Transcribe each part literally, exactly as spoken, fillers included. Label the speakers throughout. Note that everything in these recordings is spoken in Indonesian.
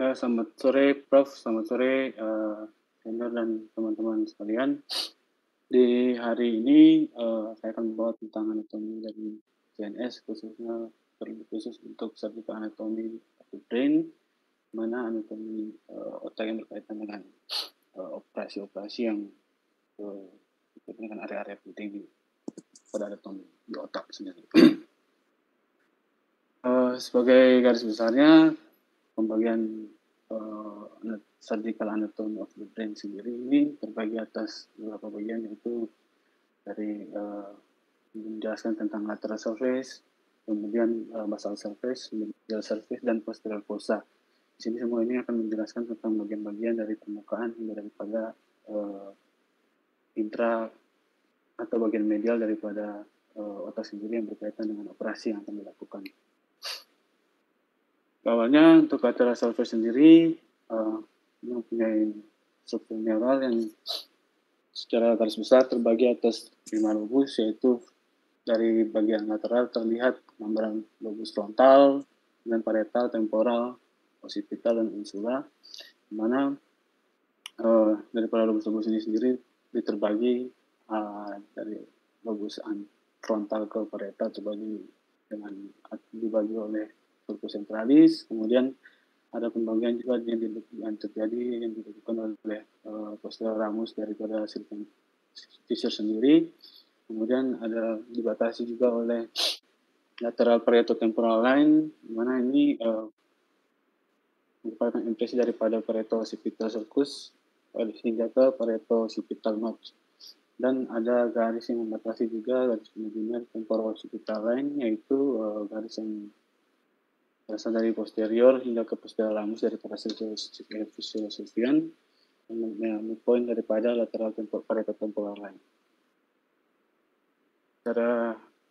Speaker 1: Ya, selamat sore Prof, selamat sore uh, senior dan teman-teman sekalian. Di hari ini uh, saya akan membawa tentang anatomi dari C N S, khususnya terlebih khusus untuk subjek anatomi of the brain, mana anatomi uh, otak yang berkaitan dengan uh, operasi-operasi yang uh, dengan area-area penting di, pada anatomi di otak sendiri. uh, sebagai garis besarnya, pembagian uh, surgical anatomy of the brain sendiri ini terbagi atas beberapa bagian, yaitu dari uh, menjelaskan tentang lateral surface, kemudian uh, basal surface, medial surface, dan posterior fossa. Di sini semua ini akan menjelaskan tentang bagian-bagian dari permukaan hingga daripada uh, intra atau bagian medial daripada uh, otak sendiri yang berkaitan dengan operasi yang akan dilakukan. Awalnya untuk lateral surface sendiri uh, mempunyai struktur neural yang secara garis besar terbagi atas lima lobus, yaitu dari bagian lateral terlihat membran lobus frontal dan parietal, temporal, occipital, dan insula, di mana uh, daripada lobus-lobus ini sendiri diterbagi uh, dari lobus frontal ke parietal terbagi dengan dibagi oleh sulcus centralis, kemudian ada pembagian juga yang, yang terjadi yang dilakukan oleh uh, posterior ramus daripada sirkuit Fisher sendiri, kemudian ada dibatasi juga oleh lateral parieto-temporal line, di mana ini uh, merupakan impresi daripada parieto-occipital sulcus hingga ke parieto-occipital notch. Dan ada garis yang membatasi juga garis imaginer temporo-occipital line, yaitu uh, garis yang berasal dari posterior hingga ke posterior ramus daripada Fisher Sylvian, yang midpoint daripada lateral tempor, parieto-temporal line. Secara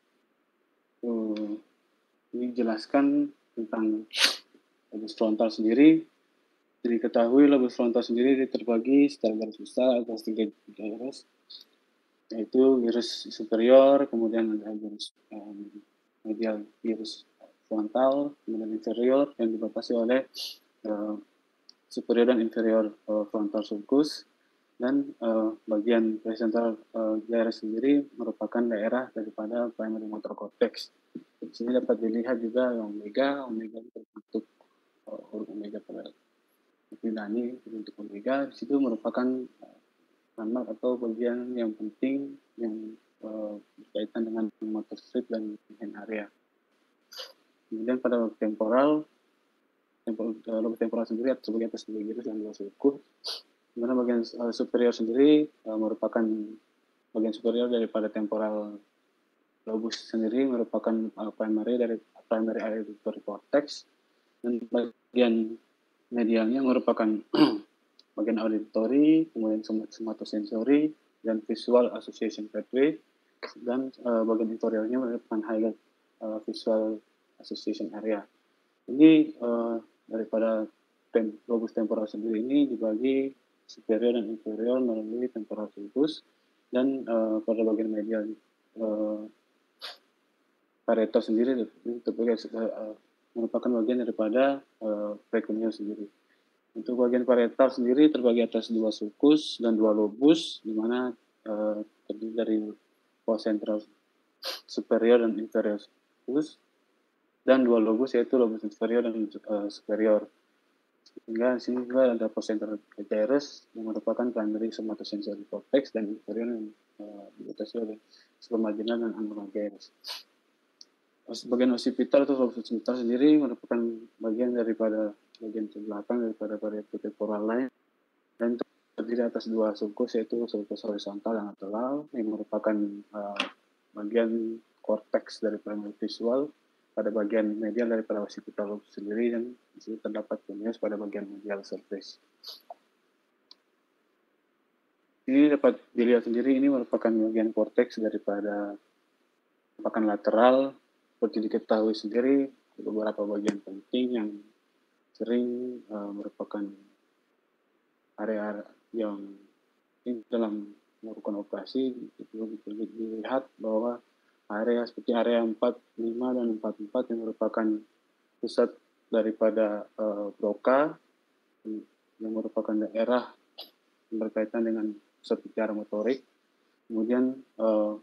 Speaker 1: uh, ini jelaskan tentang lobus frontal sendiri. Diketahui lobus frontal sendiri terbagi secara garis besar atas tiga garis, yaitu gyrus superior, kemudian ada gyrus um, medial gyrus frontal, kemudian inferior yang dibatasi oleh uh, superior dan inferior uh, frontal sulcus, dan uh, bagian presentral uh, gyrus sendiri merupakan daerah daripada primary motor cortex. Di sini dapat dilihat juga omega, omega berbentuk uh, huruf omega pada Yunani berbentuk omega. Di situ merupakan uh, landmark atau bagian yang penting yang uh, berkaitan dengan motor strip dan hand area. Kemudian pada lobe temporal, temporal lobe temporal sendiri terbagi atas dua gyrus dan dua sulcus, di mana bagian uh, superior sendiri uh, merupakan bagian superior daripada temporal lobus sendiri merupakan uh, primary dari primary auditory cortex, dan bagian medialnya merupakan bagian auditory, kemudian somatosensory, dan visual association pathway, dan uh, bagian inferiornya merupakan higher uh, visual association area. Ini uh, daripada tem lobus temporal sendiri ini dibagi superior dan inferior melalui temporal sulcus, dan uh, pada bagian medial uh, parieto sendiri itu terbagi uh, merupakan bagian daripada uh, precuneus sendiri. Untuk bagian parietal sendiri terbagi atas dua sulcus dan dua lobus, di mana uh, terdiri dari fossa central superior dan inferior sulcus, dan dua lobus yaitu lobus inferior dan uh, superior. Sehingga di sini juga ada fossa central gyrus yang merupakan primary somatosensory cortex, dan inferior yang uh, dibatasi oleh supramarginal dan angular gyrus. Bagian occipital atau lobus occipital sendiri merupakan bagian daripada bagian belakang daripada parieto-temporal line, dan terdiri atas dua sulcus, yaitu sulcus horizontal dan lateral, yang merupakan uh, bagian korteks daripada visual pada bagian medial daripada occipital lobus sendiri, dan di sini terdapat precuneus pada bagian medial surface. Ini dapat dilihat sendiri, ini merupakan bagian korteks daripada merupakan lateral. Seperti diketahui sendiri, beberapa bagian penting yang sering uh, merupakan area yang dalam melakukan operasi itu dilihat bahwa area seperti area empat puluh lima dan empat puluh empat yang merupakan pusat daripada uh, Broca, yang merupakan daerah yang berkaitan dengan pusat bicara motorik. Kemudian uh,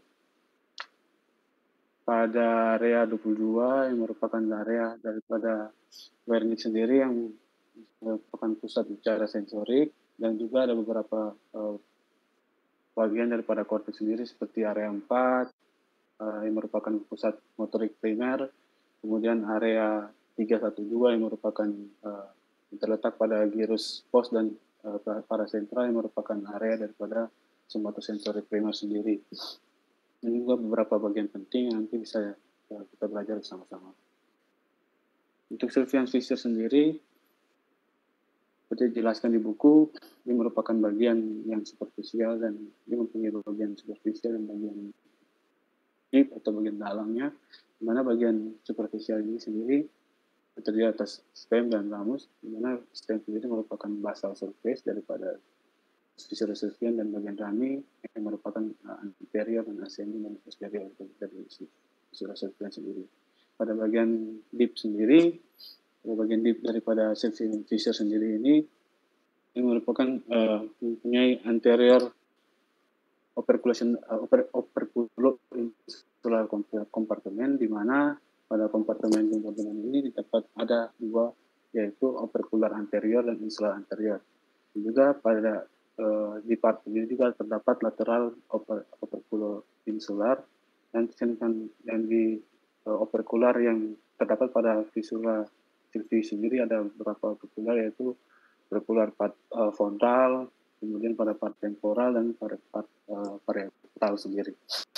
Speaker 1: pada area dua puluh dua yang merupakan area daripada Wernicke sendiri yang merupakan pusat bicara sensorik, dan juga ada beberapa uh, bagian daripada korteks sendiri seperti area empat uh, yang merupakan pusat motorik primer, kemudian area tiga satu dua yang merupakan uh, yang terletak pada gyrus pos dan uh, parasentral yang merupakan area daripada somatosensorik primer sendiri. Ini juga beberapa bagian penting yang nanti bisa uh, kita belajar bersama-sama. Untuk Sylvian Fisher sendiri, seperti dijelaskan di buku, ini merupakan bagian yang superficial dan ini mempunyai bagian superficial dan bagian deep atau bagian dalamnya, di mana bagian superficial ini sendiri terdiri atas stem dan ramus, di mana stem sendiri merupakan basal surface daripada Fisher Sylvian, dan bagian rami yang merupakan uh, anterior dan ascending dan posterior dari Fisher Sylvian sendiri. Pada bagian deep sendiri, pada bagian deep daripada Sylvian Fisher sendiri ini, ini merupakan uh, mempunyai anterior operculation uh, oper, operculo insular compartment, di mana pada kompartemen kompartemen ini terdapat ada dua, yaitu opercular anterior dan insular anterior. Dan juga pada Uh, di part ini juga terdapat lateral oper, opercular insular dan dan di uh, opercular yang terdapat pada visula Sylvie sendiri ada beberapa opercular, yaitu opercular part uh, frontal, kemudian pada part temporal dan pada part uh, parietal sendiri.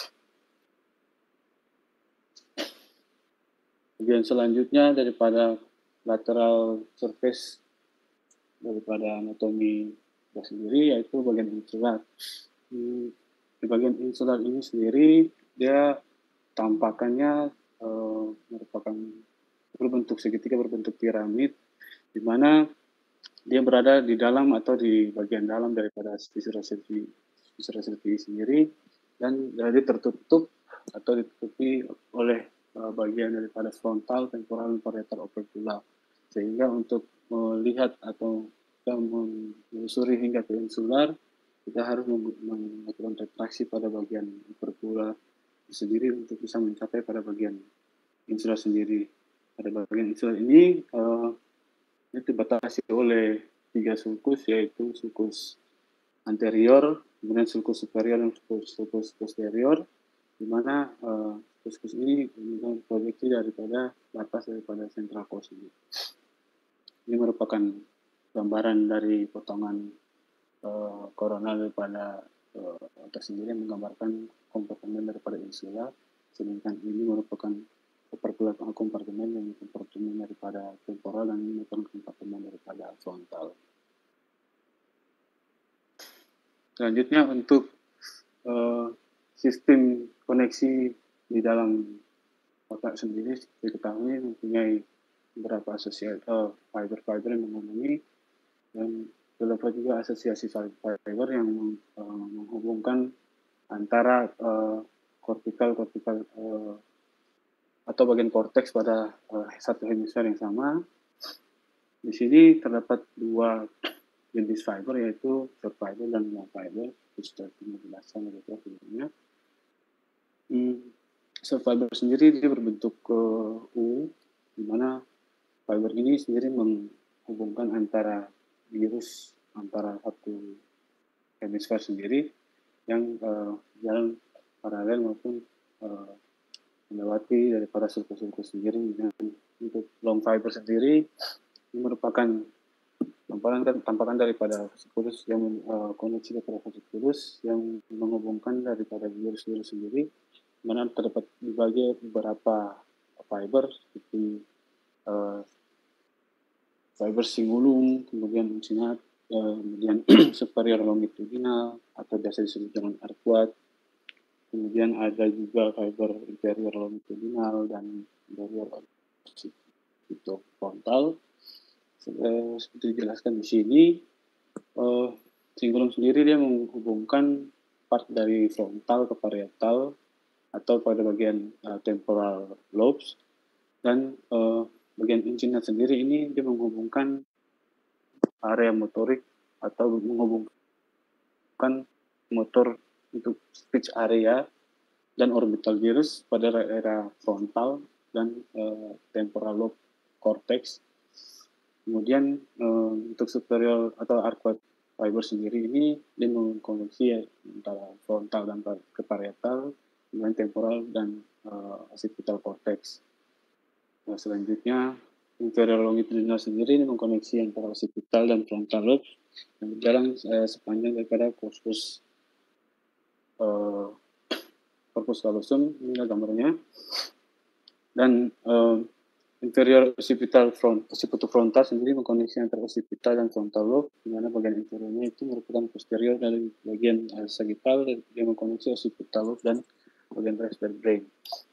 Speaker 1: Kemudian selanjutnya daripada lateral surface daripada anatomi sendiri, yaitu bagian insular. Di bagian insular ini sendiri dia tampakannya uh, merupakan berbentuk segitiga berbentuk piramid, di mana dia berada di dalam atau di bagian dalam daripada viscera Sylvie sendiri, dan jadi tertutup atau ditutupi oleh uh, bagian daripada frontal, temporal, dan parietal opercular, sehingga untuk melihat atau kita menelusuri hingga ke insular, kita harus melakukan retraksi pada bagian opercular sendiri untuk bisa mencapai pada bagian insular sendiri. Pada bagian insular ini uh, itu dibatasi oleh tiga sulcus, yaitu sulcus anterior, kemudian sulcus superior dan sulcus posterior, di mana uh, sulcus ini merupakan proyeksi daripada batas daripada central cos ini. Ini merupakan gambaran dari potongan uh, koronal daripada uh, tersendiri yang menggambarkan kompartemen daripada insula, sedangkan ini merupakan opercular kompartemen yang kompartemen daripada temporal, dan ini merupakan kompartemen daripada frontal. Selanjutnya untuk uh, sistem koneksi di dalam otak sendiri diketahui mempunyai beberapa asosiasi uh, fiber-fiber yang menghubungi, dan terdapat juga asosiasi fiber yang uh, menghubungkan antara kortikal-kortikal uh, uh, atau bagian korteks pada uh, satu hemisfer yang sama. Di sini terdapat dua jenis fiber, yaitu short fiber dan long fiber. Sudah penjelasan dari sebelumnya. Hmm, short fiber sendiri dia berbentuk uh, U, di mana fiber ini sendiri menghubungkan antara virus antara satu hemisfer sendiri yang uh, jalan paralel maupun uh, melewati daripada sulcus-sulcus sendiri. Dan untuk long fiber sendiri ini merupakan tampakan tampakan daripada sulcus yang uh, koneksi daripada sulcus yang menghubungkan daripada virus-virus sendiri, mana terdapat dibagi beberapa fiber seperti uh, fiber singulum, kemudian uncinat, uh, kemudian superior longitudinal atau biasa disebut dengan arcuat, kemudian ada juga fiber inferior longitudinal dan inferior itu frontal. Uh, seperti dijelaskan di sini, uh, singulum sendiri dia menghubungkan part dari frontal ke parietal atau pada bagian uh, temporal lobes, dan uh, bagian uncinat sendiri ini dia menghubungkan area motorik atau menghubungkan motor untuk speech area dan orbital gyrus pada area frontal dan uh, temporal lobe cortex. Kemudian uh, untuk superior atau arcuate fiber sendiri ini dia mengkoneksi ya, antara frontal dan ke parietal, kemudian temporal dan uh, occipital cortex. Nah, selanjutnya inferior longitudinal sendiri ini mengkoneksi antara occipital dan frontal lobe yang berjalan uh, sepanjang daripada corpus uh, corpus callosum, ini gambarnya, dan uh, inferior occipital front, occipital frontal sendiri mengkoneksi antara occipital dan frontal lobe, di mana bagian inferiornya itu merupakan posterior dari bagian uh, sagittal yang mengkoneksi occipital lobe dan bagian res vertebrae.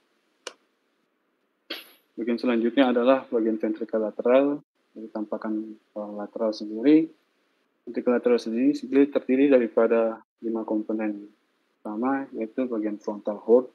Speaker 1: Bagian selanjutnya adalah bagian ventricle lateral, dari tampakan uh, lateral sendiri. Ventricle lateral sendiri, sendiri terdiri daripada lima komponen. Pertama yaitu bagian frontal horn,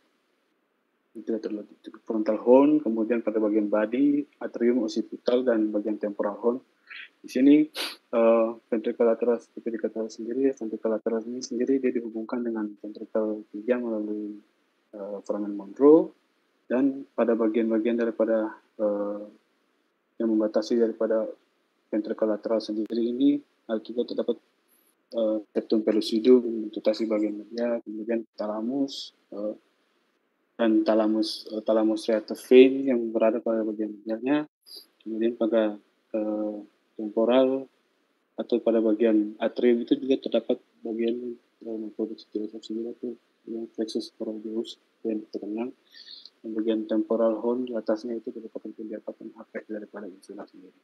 Speaker 1: frontal horn, kemudian pada bagian body, atrium, occipital, dan bagian temporal horn. Di sini uh, ventricle lateral seperti dikatakan sendiri, ventricle lateral ini sendiri dia dihubungkan dengan ventricle tiga melalui uh, foramen Monro, dan pada bagian-bagian daripada uh, yang membatasi daripada ventricle lateral sendiri ini juga terdapat uh, septum pellucidum membatasi bagian media, kemudian thalamus uh, dan thalamus uh, thalamus reata vein yang berada pada bagian medialnya, kemudian pada uh, temporal atau pada bagian atrium itu juga terdapat bagian uh, memproduksi sendiri itu yang plexus coraceus yang terkenal. Yang bagian temporal horn di atasnya itu merupakan pendapatan apex daripada insula sendiri.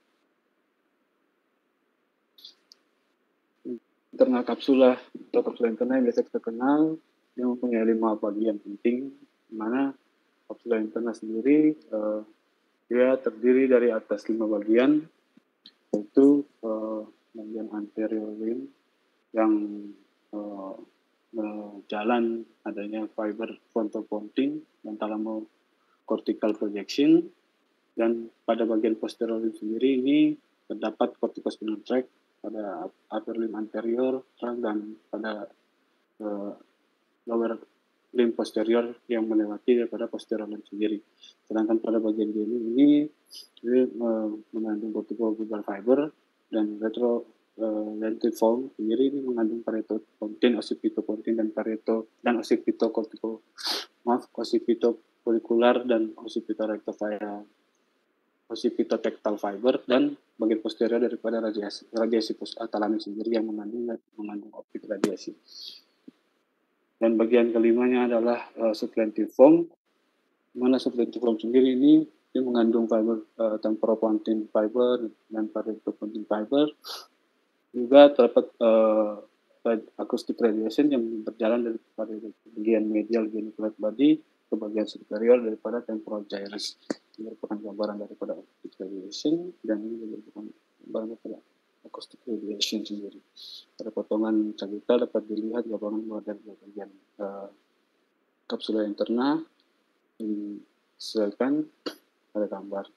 Speaker 1: Internal kapsula atau kapsula internal yang biasa kita kenal, yang mempunyai lima bagian penting, di mana kapsula internal sendiri uh, dia terdiri dari atas lima bagian, yaitu uh, bagian anterior limb yang uh, jalan adanya fiber frontopontine dan thalamocortical projection, dan pada bagian posterior limb sendiri ini terdapat corticospinal tract pada upper limb anterior dan pada uh, lower limb posterior yang melewati daripada posterior limb sendiri. Sedangkan pada bagian genu ini ini uh, mengandung corticobubar fiber dan retro Uh, lentiform sendiri ini mengandung parieto-pontine, occipitopontine dan parieto dan occipitocortico maaf occipitofolicular dan occipitorectal occipitotectal fiber, dan bagian posterior daripada radiasi radiasi thalamus sendiri yang mengandung mengandung optik radiasi. Dan bagian kelimanya adalah uh, sublentiform, mana sublentiform sendiri ini dia mengandung fiber uh, temporopontine fiber dan parieto-pontine fiber. Juga terdapat uh, acoustic radiation yang berjalan dari bagian medial geniculate body ke bagian superior daripada temporal gyrus. Ini merupakan gambaran daripada acoustic radiation, dan ini merupakan gambaran daripada acoustic radiation sendiri. Pada potongan sagittal dapat dilihat gambaran dari bagian uh, kapsula interna disesuaikan pada gambar.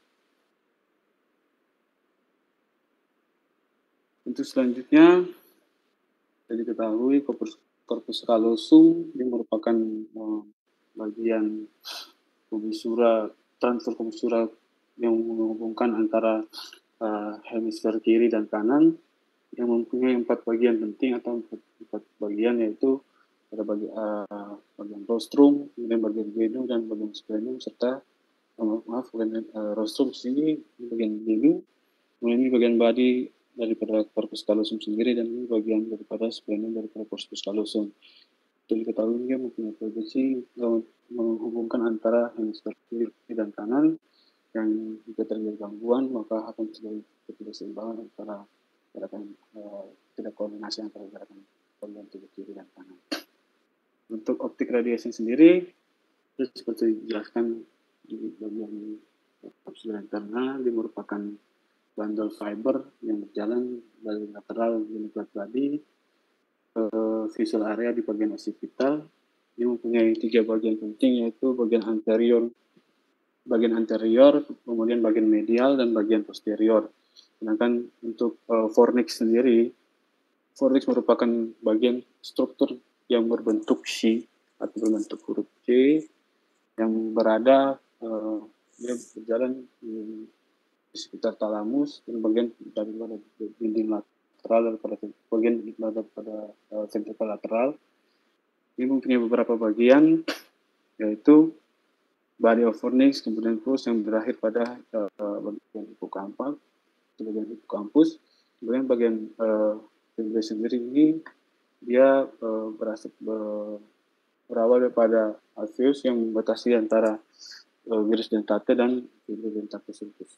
Speaker 1: Untuk selanjutnya, jadi diketahui corpus, corpus callosum ini merupakan uh, bagian kubisura, transfer kubisura yang menghubungkan antara uh, hemisfer kiri dan kanan, yang mempunyai empat bagian penting atau empat, empat bagian, yaitu pada bagian, uh, bagian rostrum, kemudian bagian genu dan bagian splenium, serta uh, maaf bagian uh, rostrum sini bagian genu, kemudian ini bagian body daripada corpus callosum sendiri, dan ini bagian daripada splenium daripada corpus callosum. Untuk diketahui dia mempunyai proyeksi menghubungkan antara hemisfer kiri dan kanan, yang jika terjadi gangguan maka akan terjadi ketidakseimbangan antara gerakan uh, tidak koordinasi antara gerakan organ tubuh kiri dan kanan. Untuk optik radiasi sendiri, itu seperti dijelaskan di bagian kapsula internal, dia merupakan bundle fiber yang berjalan dari lateral geniculate body ke visual area di bagian occipital. Dia mempunyai tiga bagian penting, yaitu bagian anterior, bagian anterior, kemudian bagian medial dan bagian posterior. Sedangkan untuk uh, fornix sendiri, fornix merupakan bagian struktur yang berbentuk C atau berbentuk huruf C yang berada uh, dia berjalan di, di sekitar talamus dan bagian daripada dinding lateral daripada bagian daripada uh, ventrikel lateral. Ini mempunyai beberapa bagian, yaitu body of fornix, kemudian terus yang berakhir pada uh, bagian hipokampak, bagian hipokampus, kemudian bagian uh, sendiri ini dia uh, berasal uh, berawal daripada alveolus yang membatasi antara uh, virus dentate dan virus dentate sulcus.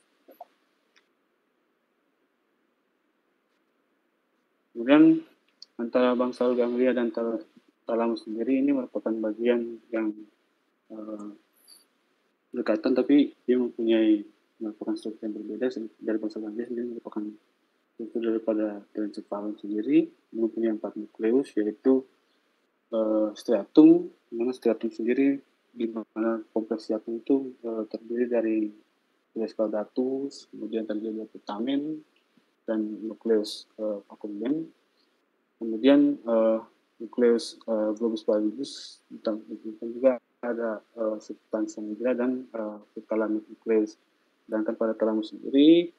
Speaker 1: Kemudian antara bangsal ganglia dan tal talamus sendiri ini merupakan bagian yang uh, berdekatan, tapi dia mempunyai merupakan struktur yang berbeda dari bangsal ganglia sendiri merupakan struktur daripada telencephalon sendiri, mempunyai empat nukleus, yaitu uh, striatum, di mana striatum sendiri di mana kompleks striatum itu uh, terdiri dari nukleus caudatus, kemudian terdiri dari putamen dan nukleus uh, accumbens. Kemudian uh, nukleus uh, globus pallidus, dan juga ada uh, substansia nigra dan uh, thalamic nukleus. Sedangkan pada talamus sendiri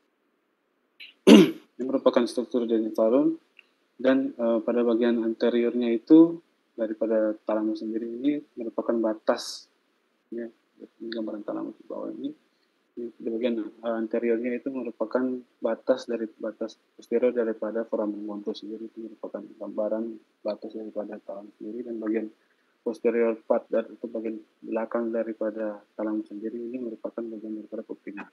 Speaker 1: ini merupakan struktur dendritalon, dan uh, pada bagian anteriornya itu daripada talamus sendiri ini merupakan batas, ya, gambaran talamus di bawah ini. Di bagian uh, anteriornya itu merupakan batas dari batas posterior daripada foramen mons sendiri, itu merupakan gambaran batas daripada talamus sendiri, dan bagian posterior part dari itu bagian belakang daripada talamus sendiri ini merupakan bagian daripada pupina.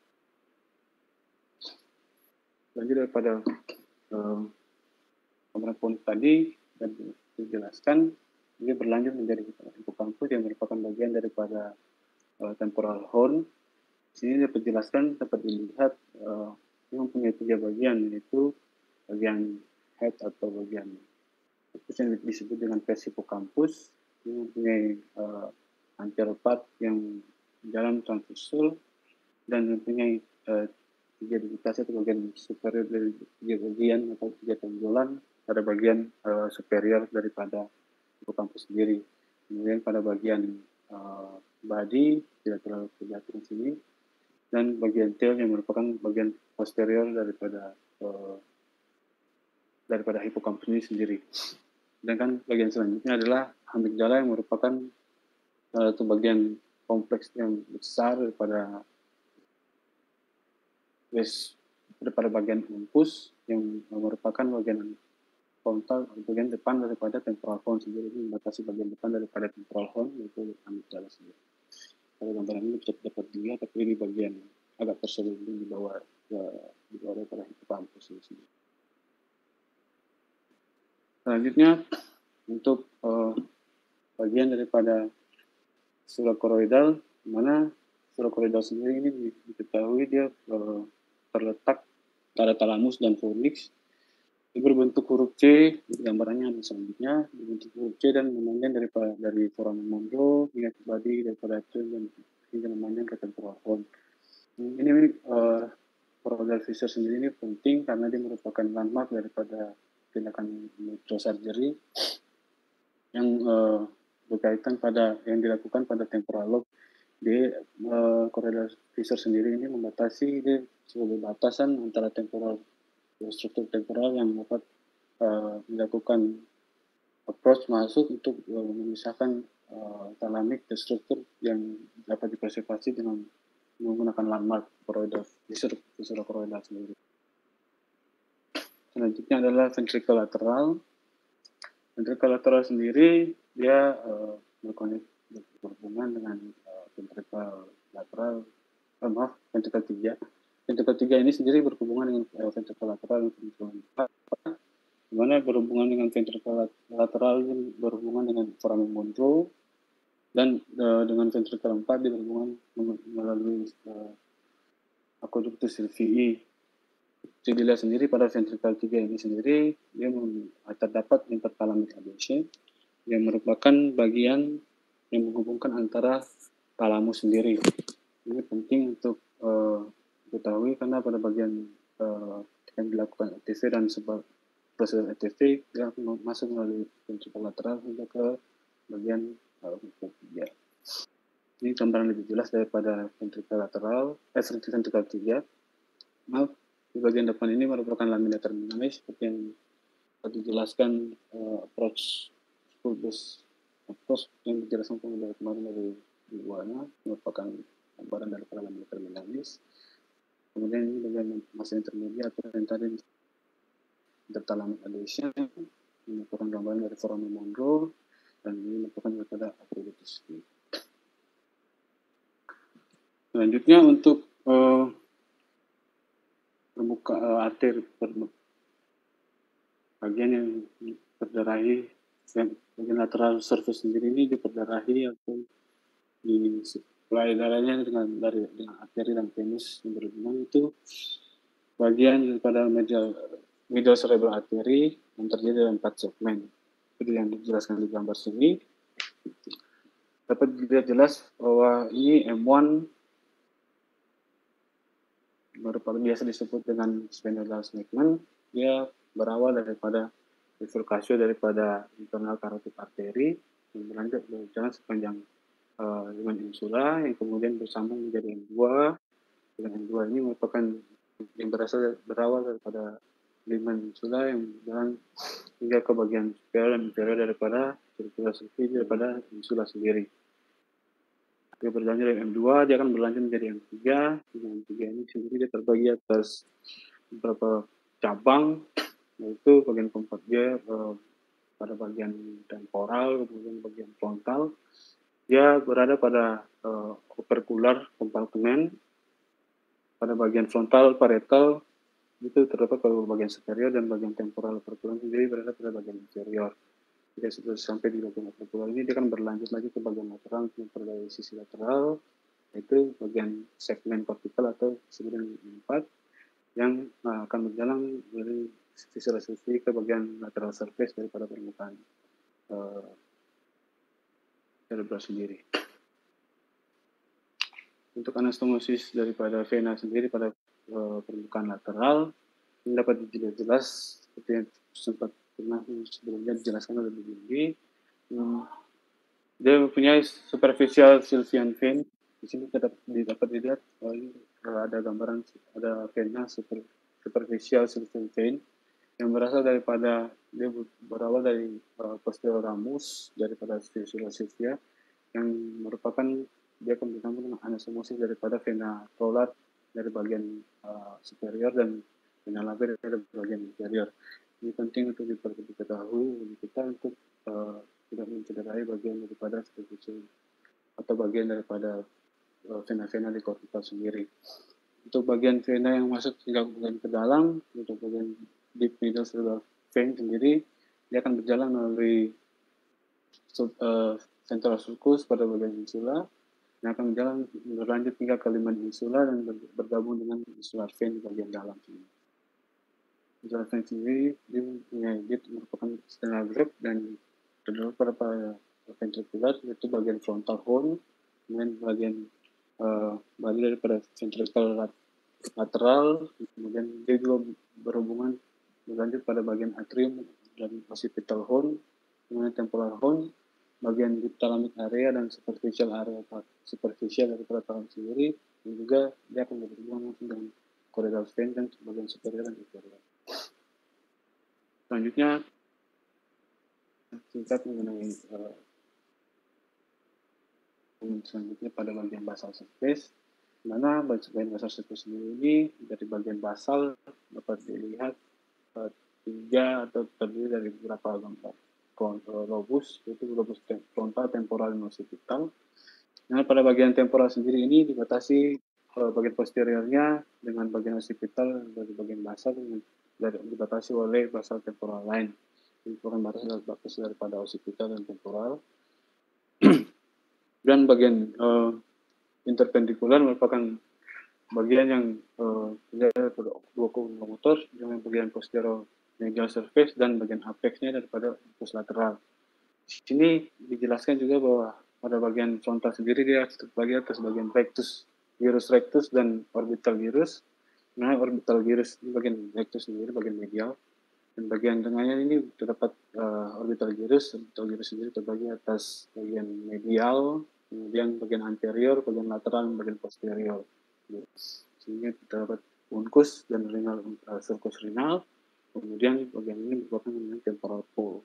Speaker 1: Lanjut daripada um, gambaran tadi dan dijelaskan, dia berlanjut menjadi hipokampus yang merupakan bagian daripada uh, temporal horn. Di sini dapat dijelaskan, dapat dilihat uh, yang mempunyai tiga bagian, yaitu bagian head atau bagian yang disebut dengan pes hipokampus, yang mempunyai uh, anterior part yang dalam transversul dan mempunyai uh, tiga digitasi atau bagian superior dari tiga bagian atau tiga tonjolan pada bagian uh, superior daripada hipokampus sendiri. Kemudian pada bagian uh, body tidak terlalu terlihat di sini, dan bagian tail yang merupakan bagian posterior daripada uh, daripada hipokampus ini sendiri. Sedangkan bagian selanjutnya adalah amigdala yang merupakan salah satu bagian kompleks yang besar daripada daripada bagian umpus yang merupakan bagian frontal, bagian depan daripada temporal horn sendiri, membatasi bagian depan daripada temporal horn, yaitu amigdala sendiri. Pada gambaran ini bisa dapat dilihat, tapi ini bagian agak terselubung di bawah ya, di bawah daripada hipokampus ini sendiri. Selanjutnya untuk uh, bagian daripada surakoroidal, di mana surakoroidal sendiri ini diketahui dia uh, terletak pada talamus dan fornix. Dia berbentuk huruf C, gambarannya ada selanjutnya, berbentuk huruf C dan memanjang daripada dari foramen mons hingga ke body daripada tail dan hingga memanjang ke temporal horn. Ini uh, choroidal fissure sendiri ini penting karena dia merupakan landmark daripada tindakan microsurgery yang uh, berkaitan pada yang dilakukan pada temporal lobe. Di uh, choroidal fissure sendiri ini membatasi dia sebagai batasan antara temporal struktur temporal yang dapat uh, dilakukan approach masuk untuk uh, memisahkan uh, thalamic dan struktur yang dapat dipreservasi dengan menggunakan landmark choroidal fissure, fissure choroidal sendiri. Selanjutnya adalah ventricle lateral. Ventricle lateral sendiri dia uh, berhubungan dengan uh, ventricle lateral, eh, maaf, ventricle tiga. Ventricle tiga ini sendiri berhubungan dengan uh, ventricle lateral dan ventricle empat, di mana berhubungan dengan ventricle lateral berhubungan dengan foramen mons dan uh, dengan ventricle empat dia berhubungan melalui uh, aqueductus silvii. Jadi dilihat sendiri pada ventricle tiga ini sendiri dia terdapat interthalamic adhesion yang merupakan bagian yang menghubungkan antara talamus sendiri. Ini penting untuk uh, diketahui karena pada bagian uh, yang dilakukan A T V dan sebab proses A T V dia masuk melalui ventrikel lateral hingga ke bagian uh, ketiga. Ini gambaran lebih jelas daripada ventrikel lateral, eh ventrikel ketiga. Maaf, di bagian depan ini merupakan lamina terminalis seperti yang tadi dijelaskan uh, approach pulpus approach yang dijelaskan dari kemarin dari Iwana merupakan gambaran daripada lamina terminalis. Kemudian ini bagian masa intermediate atau yang tadi interthalamic adhesion merupakan gambaran dari foramen Monro dan ini merupakan daripada aqueductus. Selanjutnya untuk uh, permuka uh, arteri bagian yang terdarahi bagian lateral surface sendiri ini diperdarahi atau disuplai darahnya dengan dari dengan arteri dan venus yang berhubungan itu bagian daripada medial middle cerebral artery yang terdiri dari empat segmen seperti yang dijelaskan di gambar sini. Dapat dilihat jelas bahwa ini M satu merupakan biasa disebut dengan sphenoidal segment. Dia berawal daripada bifurkasio daripada internal carotid artery yang berlanjut berjalan sepanjang uh, liman insula yang kemudian bersambung menjadi M dua. Dengan M dua ini merupakan yang berasal berawal daripada liman insula yang berjalan hingga ke bagian superior dan inferior daripada sirkulasi daripada insula sendiri. Dia berlanjut dari M dua, dia akan berlanjut menjadi M tiga. Dengan M tiga ini sendiri dia terbagi atas beberapa cabang, yaitu bagian keempat dia eh, pada bagian temporal, kemudian bagian frontal. Dia berada pada eh, opercular compartment, pada bagian frontal parietal itu terdapat pada bagian superior dan bagian temporal opercular sendiri berada pada bagian inferior. Jika sudah sampai di bagian opercular ini dia akan berlanjut lagi ke bagian lateral dari sisi lateral, yaitu bagian segmen kortikal atau disebut dengan empat yang uh, akan berjalan dari sisi resolusi ke bagian lateral surface daripada permukaan uh, cerebral sendiri. Untuk anastomosis daripada vena sendiri pada uh, permukaan lateral ini dapat dilihat jelas seperti yang sempat pernah sebelumnya dijelaskan oleh Bu Bindi. Hmm, dia mempunyai superficial sylvian vein. Di sini dapat, dapat dilihat oh, ini ada gambaran ada vena super, superficial sylvian vein yang berasal daripada dia berawal dari uh, posterior ramus daripada fistula sylvia yang merupakan dia akan bertambah dengan anastomosis daripada vena trolar dari bagian uh, superior dan vena lava dari bagian inferior. Ini penting untuk diketahui bagi kita untuk uh, tidak mencederai bagian daripada superficial atau bagian daripada uh, vena-vena di kortikal sendiri. Untuk bagian vena yang masuk hingga bagian ke dalam, untuk bagian deep middle cerebral vein sendiri, dia akan berjalan melalui sub, uh, central sulcus pada bagian insula, yang akan berjalan berlanjut hingga ke liman insula dan bergabung dengan insular vein di bagian dalam sini. Insular vein sendiri dia mempunyai dia merupakan setengah grip dan terdapat pada ventricular yaitu bagian frontal horn, kemudian bagian uh, balik daripada ventricle lateral, kemudian dia juga berhubungan berlanjut pada bagian atrium dan occipital horn, kemudian temporal horn, bagian dipthalamic area dan superficial area superficial daripada talam sendiri, dan juga dia akan berhubungan dengan choroidal vein dan bagian superior dan inferior. Selanjutnya singkat mengenai uh, selanjutnya pada bagian basal surface, mana bagian basal surface sendiri ini dari bagian basal dapat dilihat uh, tiga atau terdiri dari beberapa gambar lobus, yaitu lobus frontal, temporal, dan occipital. Nah, pada bagian temporal sendiri ini dibatasi uh, bagian posteriornya dengan bagian occipital dari bagian basal dari, dibatasi oleh basal temporal lain. Bukan batas batas daripada occipital dan temporal. Dan bagian uh, interpendikular merupakan bagian yang uh, daripada dua motor dengan bagian posterior medial surface dan bagian apexnya daripada opus lateral. Di sini dijelaskan juga bahwa pada bagian frontal sendiri dia terbagi atas bagian rectus gyrus rectus dan orbital gyrus. Nah, orbital gyrus ini bagian rectus sendiri, bagian medial. Dan bagian tengahnya ini terdapat uh, orbital gyrus. Orbital gyrus sendiri terbagi atas bagian medial, kemudian bagian anterior, bagian lateral, dan bagian posterior. Sehingga terdapat uncus dan renal, uh, sulcus renal. Kemudian bagian ini merupakan temporal pole.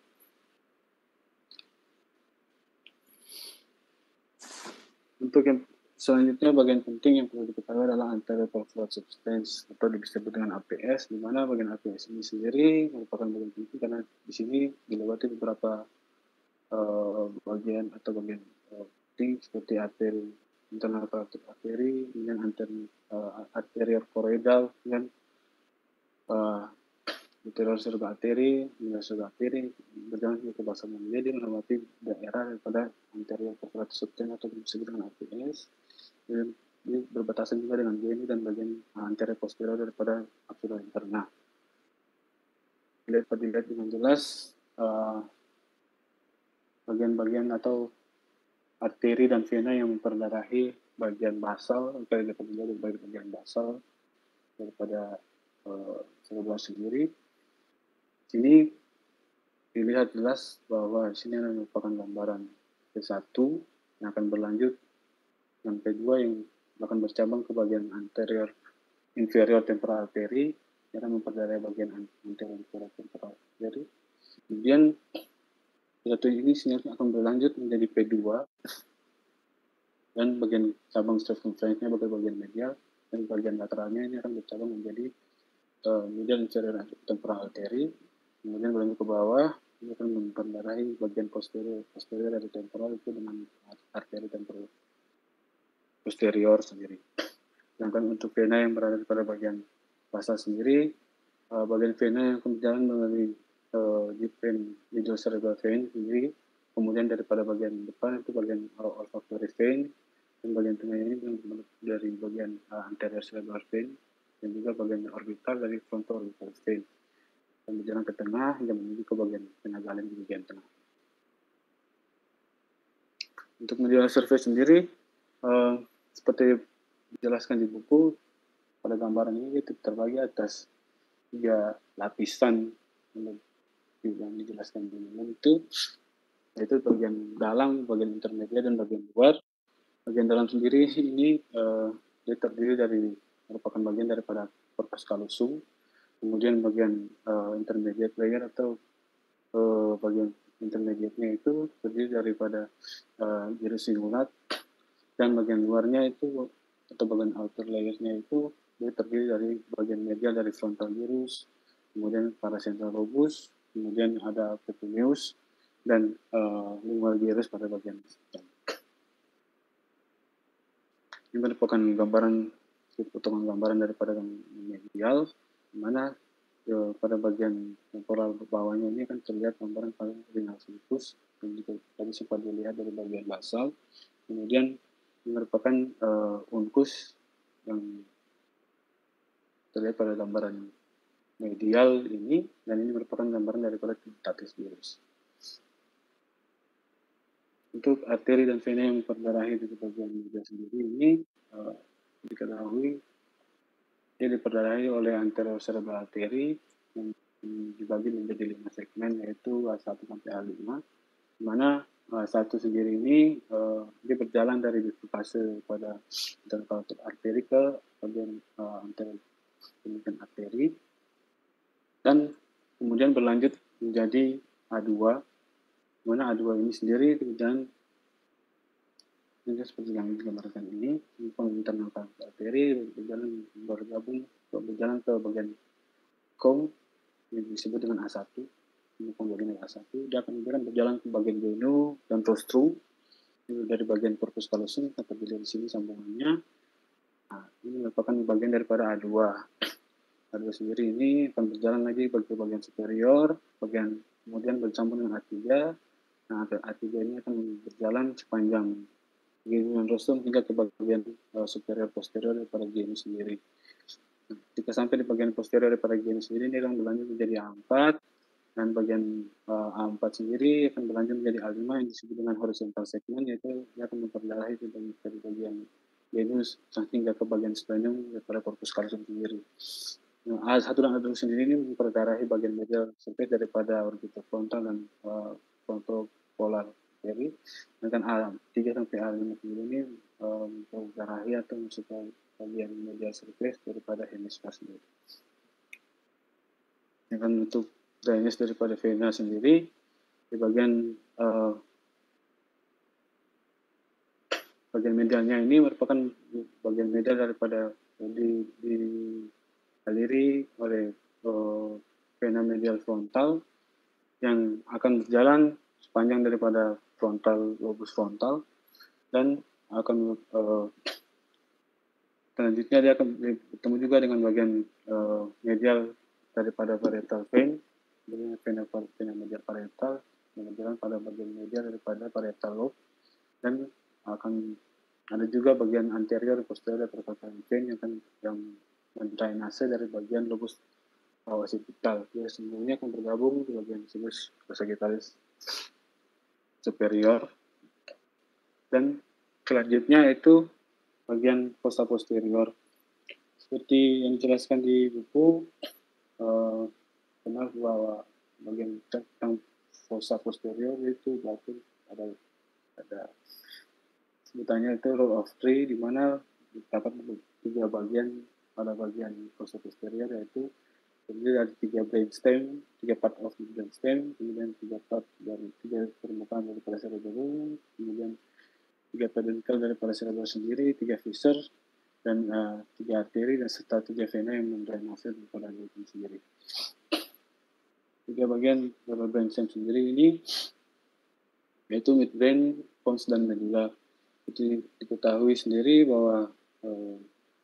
Speaker 1: Untuk yang selanjutnya, bagian penting yang perlu diketahui adalah anterior perforated substance atau disebut dengan A P S, di mana bagian A P S ini sendiri merupakan bagian penting karena di sini dilewati beberapa uh, bagian atau bagian uh, penting seperti arteri internal carotid artery, kemudian anterior, uh, arterial choroidal, dan uh, anterior cerebral artery, anterior cerebral artery berjalan ke basal ganglia, dia melewati daerah daripada anterior perforated substance atau disebut dengan A P S. Dan ini berbatasan juga dengan geni dan bagian anterior posterior daripada absida interna. Dapat dilihat dengan jelas uh, bagian-bagian atau arteri dan vena yang memperdarahi bagian basal, kita dapat dilihat dari bagian basal daripada uh, cerebral sendiri. Sini dilihat jelas bahwa sini merupakan gambaran P satu yang akan berlanjut dan P dua yang akan bercabang ke bagian anterior inferior temporal artery yang memperdarahi bagian anterior inferior temporal artery. Kemudian P satu ini sinyalnya akan berlanjut menjadi P dua dan bagian cabang circumference-nya bagian bagian medial dan bagian lateralnya ini akan bercabang menjadi uh, medial inferior temporal artery. Kemudian berlanjut ke bawah ini akan memperdarahi bagian posterior posterior dari temporal itu dengan arteri temporal posterior sendiri. Sedangkan untuk vena yang berada pada bagian basal sendiri, uh, bagian vena yang berjalan melalui uh, deep vein, middle cerebral vein sendiri, kemudian daripada bagian depan itu bagian uh, olfactory vein, dan bagian tengah ini dari bagian uh, anterior cerebral vein, dan juga bagian orbital dari frontal orbital vein, dan berjalan ke tengah hingga menuju ke bagian vena galen di bagian tengah. Untuk medial surface sendiri, uh, seperti dijelaskan di buku, pada gambaran ini itu terbagi atas tiga lapisan yang dijelaskan di dalam itu, yaitu bagian dalam, bagian intermediate, dan bagian luar. Bagian dalam sendiri ini uh, dia terdiri dari merupakan bagian daripada corpus callosum, kemudian bagian uh, intermediate layer atau uh, bagian intermediate-nya itu terdiri daripada uh, gyrus singulat, dan bagian luarnya itu atau bagian outer layer-nya itu dia terdiri dari bagian medial dari frontal gyrus, kemudian paracentral lobus, kemudian ada pecuneus, dan uh, lingual gyrus pada bagian depan. Ini merupakan gambaran, potongan gambaran daripada medial, di mana ya, pada bagian temporal bawahnya ini akan terlihat gambaran pada renal sulcus, yang juga tadi sempat dilihat dari bagian basal. Kemudian ini merupakan uh, uncus yang terlihat pada gambaran medial ini, dan ini merupakan gambaran daripada tentatis gyrus. Untuk arteri dan vena yang memperdarahi di bagian medial sendiri ini uh, diketahui dia diperdarahi oleh anterior cerebral artery yang dibagi menjadi lima segmen, yaitu A satu sampai A lima, di mana A satu sendiri ini uh, dia berjalan dari bifurkase pada anterior carotid artery ke bagian uh, anterior penyusunan arteri, dan kemudian berlanjut menjadi A dua, di mana A dua ini sendiri berjalan seperti yang digambarkan ini, internal carotid artery berjalan bergabung berjalan ke bagian kom yang disebut dengan A satu, ini pembagian A satu, dia akan berjalan ke bagian venu dan rostrum dari bagian corpus callosum, kita dilihat di sini sambungannya. Nah, ini merupakan bagian daripada A dua. A dua sendiri ini akan berjalan lagi ke bagian superior, bagian kemudian bersambung dengan A tiga. Nah, A tiga ini akan berjalan sepanjang genu dan rostrum hingga ke bagian uh, superior posterior daripada genu sendiri. Nah, ketika sampai di bagian posterior daripada genu sendiri, ini akan berlanjut menjadi A empat, dan bagian uh, A empat sendiri akan berlanjut menjadi A lima yang disebut dengan horizontal segment, yaitu dia akan memperdarahi dari bagian venus hingga ke bagian splenium daripada corpus callosum sendiri. Nah, A satu dan A dua sendiri ini memperdarah bagian medial surface daripada orbiter frontal dan uh, frontopolar artery. Sedangkan A tiga sampai A lima sendiri ini um, memperdarah atau masuk ke bagian medial surface daripada hemisfer sendiri. Sedangkan untuk drainase daripada vena sendiri di bagian uh, bagian medialnya ini merupakan bagian medial daripada di, di aliri oleh uh, vena medial frontal yang akan berjalan sepanjang daripada frontal lobus frontal dan akan uh, selanjutnya dia akan bertemu juga dengan bagian uh, medial daripada parietal vein, vena vena medial parietal yang berjalan pada bagian medial daripada parietal lobe dan akan ada juga bagian anterior dan posterior daripada vein yang akan yang mendrainase dari bagian lobus occipital. Dia semuanya akan bergabung di bagian sinus sagittalis superior dan selanjutnya itu bagian fossa posterior. Seperti yang dijelaskan di buku, uh, benar bahwa bagian tentang fossa posterior itu berarti ada ada sebutannya itu row of three, di mana dapat tiga bagian pada bagian fossa posterior, yaitu terdiri dari tiga brainstem, tiga part of the brainstem, kemudian tiga part dari tiga permukaan daripada cerebellum, kemudian tiga peduncle daripada cerebellum sendiri, tiga fissure, dan uh, tiga arteri dan serta tiga vena yang mendrainase daripada brainstem sendiri. Tiga bagian dari brainstem sendiri ini yaitu midbrain, pons, dan medulla. Itu diketahui sendiri bahwa uh,